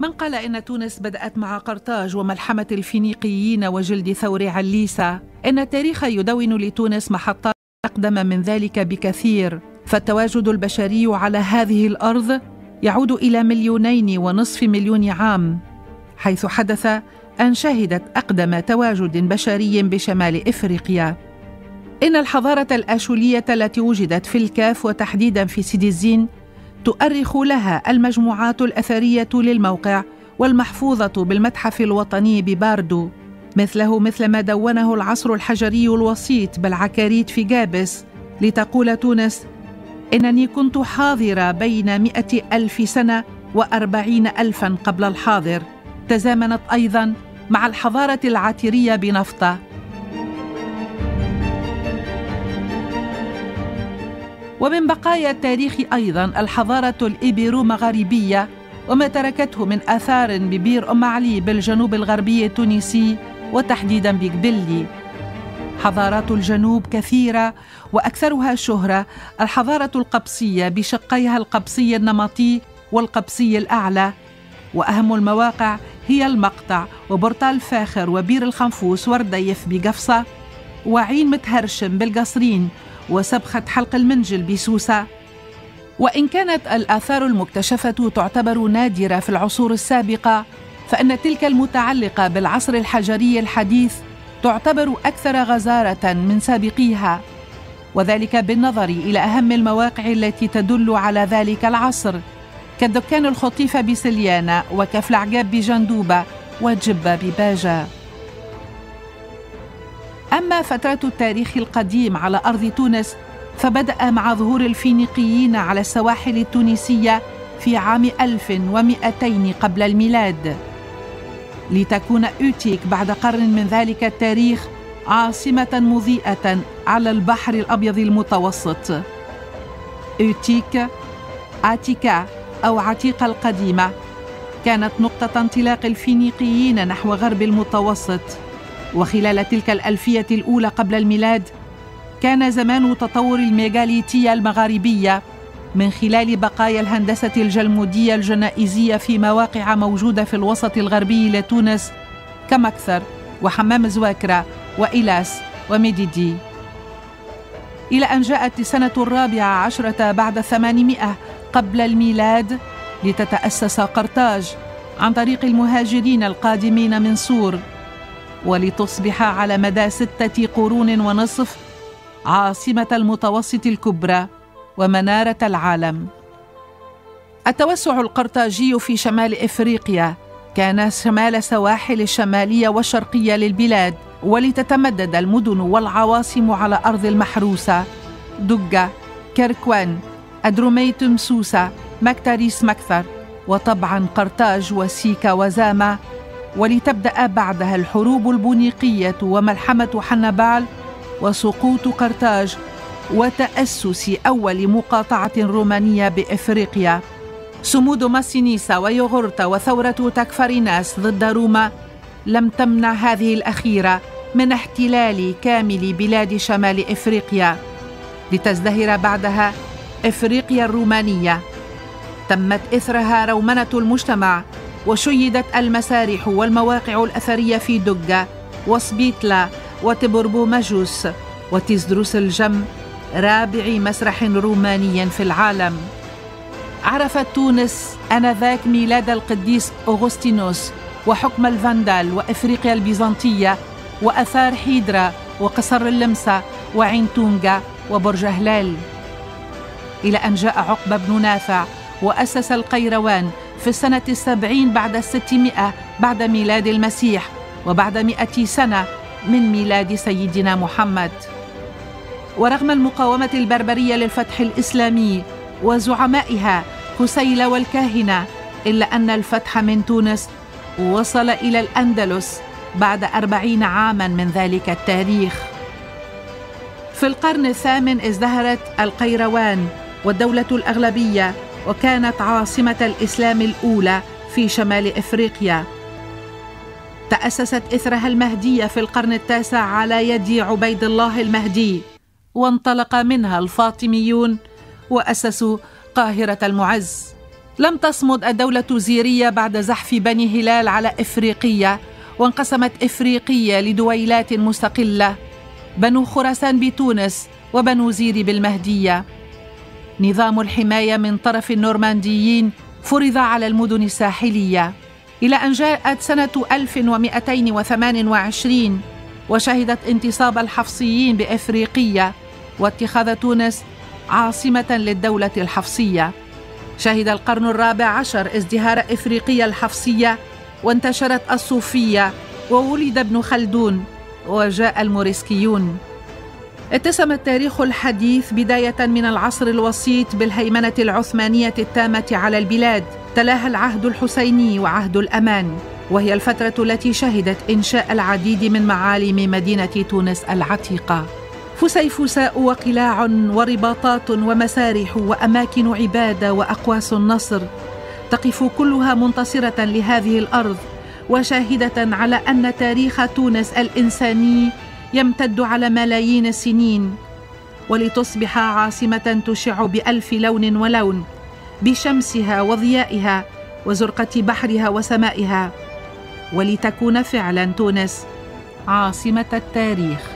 من قال إن تونس بدأت مع قرطاج وملحمة الفينيقيين وجلد ثور عليسة؟ إن التاريخ يدون لتونس محطات أقدم من ذلك بكثير، فالتواجد البشري على هذه الأرض يعود إلى 2.5 مليون عام، حيث حدث أن شهدت أقدم تواجد بشري بشمال إفريقيا. إن الحضارة الآشولية التي وجدت في الكاف وتحديداً في سيدي الزين تؤرخ لها المجموعات الأثرية للموقع والمحفوظة بالمتحف الوطني بباردو، مثل ما دونه العصر الحجري الوسيط بالعكاريت في جابس، لتقول تونس: إنني كنت حاضرة بين 100,000 سنة و40,000 قبل الحاضر. تزامنت أيضاً مع الحضارة العاترية بنفطة. ومن بقايا التاريخ أيضاً الحضارة الإبيرو مغاربية وما تركته من آثار ببير أم علي بالجنوب الغربي التونسي وتحديداً بقبلي. حضارات الجنوب كثيرة وأكثرها شهرة الحضارة القبسية بشقيها القبسي النمطي والقبسي الأعلى، وأهم المواقع هي المقطع وبرطال فاخر وبير الخنفوس ورديف بقفصة وعين متهرشم بالقصرين وسبخة حلق المنجل بسوسة. وإن كانت الآثار المكتشفة تعتبر نادرة في العصور السابقة، فإن تلك المتعلقة بالعصر الحجري الحديث تعتبر أكثر غزارة من سابقيها، وذلك بالنظر إلى أهم المواقع التي تدل على ذلك العصر، كالدكان الخطيفة بسليانة وكف العقاب بجندوبة وجبة بباجة. أما فترة التاريخ القديم على أرض تونس فبدأ مع ظهور الفينيقيين على السواحل التونسية في عام 1200 قبل الميلاد، لتكون أوتيك بعد قرن من ذلك التاريخ عاصمة مضيئة على البحر الأبيض المتوسط. أوتيك، عتيكا أو عتيقة القديمة، كانت نقطة انطلاق الفينيقيين نحو غرب المتوسط. وخلال تلك الألفية الأولى قبل الميلاد كان زمان تطور الميغاليتية المغاربية من خلال بقايا الهندسة الجلمودية الجنائزية في مواقع موجودة في الوسط الغربي لتونس كمكثر وحمام زواكرة وإيلاس وميديدي، إلى أن جاءت السنة 14 بعد 800 قبل الميلاد لتتأسس قرطاج عن طريق المهاجرين القادمين من سور، ولتصبح على مدى 6 قرون ونصف عاصمة المتوسط الكبرى ومنارة العالم. التوسع القرطاجي في شمال إفريقيا كان شمال السواحل الشمالية والشرقية للبلاد، ولتتمدد المدن والعواصم على أرض المحروسة دقة، كركوان، أدروميت مسوسة، مكتريس مكثر، وطبعا قرطاج وسيكا وزاما، ولتبدأ بعدها الحروب البونيقية وملحمة حنبال وسقوط قرطاج وتأسس أول مقاطعة رومانية بإفريقيا. صمود ماسينيسا ويوغورتا وثورة تكفريناس ضد روما لم تمنع هذه الأخيرة من احتلال كامل بلاد شمال إفريقيا، لتزدهر بعدها إفريقيا الرومانية. تمت إثرها رومنة المجتمع، وشيدت المسارح والمواقع الأثرية في دقة وسبيتلا وتبربو مجوس وتزدروس الجم، رابع مسرح روماني في العالم. عرفت تونس آنذاك ميلاد القديس أغسطينوس وحكم الفاندال وإفريقيا البيزنطية وأثار حيدرا وقصر اللمسة وعين تونغا وبرج هلال، إلى أن جاء عقبة بن نافع وأسس القيروان في السنة 70 بعد 600 بعد ميلاد المسيح، وبعد 100 سنة من ميلاد سيدنا محمد. ورغم المقاومة البربرية للفتح الإسلامي وزعمائها كسيلة والكاهنة، إلا أن الفتح من تونس وصل إلى الأندلس بعد 40 عاماً من ذلك التاريخ. في القرن الثامن ازدهرت القيروان والدولة الأغلبية، وكانت عاصمة الإسلام الأولى في شمال إفريقيا. تأسست إثرها المهدية في القرن التاسع على يد عبيد الله المهدي، وانطلق منها الفاطميون وأسسوا قاهرة المعز. لم تصمد الدولة الزيرية بعد زحف بني هلال على إفريقية، وانقسمت إفريقية لدويلات مستقلة: بنو خراسان بتونس، وبنو زير بالمهدية. نظام الحماية من طرف النورمانديين فرض على المدن الساحلية، إلى أن جاءت سنة 1228 وشهدت انتصاب الحفصيين بإفريقية واتخاذ تونس عاصمة للدولة الحفصية. شهد القرن الرابع عشر ازدهار إفريقية الحفصية، وانتشرت الصوفية، وولد ابن خلدون، وجاء الموريسكيون. اتسم التاريخ الحديث بداية من العصر الوسيط بالهيمنة العثمانية التامة على البلاد، تلاها العهد الحسيني وعهد الأمان، وهي الفترة التي شهدت إنشاء العديد من معالم مدينة تونس العتيقة: فسيفساء وقلاع ورباطات ومسارح وأماكن عبادة وأقواس النصر، تقف كلها منتصرة لهذه الأرض وشاهدة على أن تاريخ تونس الإنساني يمتد على ملايين السنين، ولتصبح عاصمة تشع بألف لون ولون، بشمسها وضيائها وزرقة بحرها وسمائها، ولتكون فعلا تونس عاصمة التاريخ.